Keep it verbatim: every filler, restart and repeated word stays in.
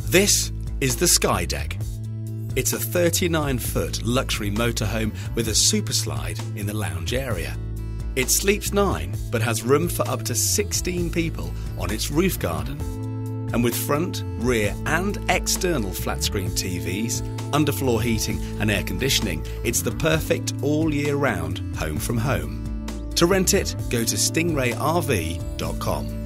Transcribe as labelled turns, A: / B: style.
A: This is the Skydeck. It's a thirty-nine foot luxury motorhome with a superslide in the lounge area. It sleeps nine, but has room for up to sixteen people on its roof garden. And with front, rear and external flat-screen T Vs, underfloor heating and air conditioning, it's the perfect all-year-round home from home. To rent it, go to stingray R V dot com.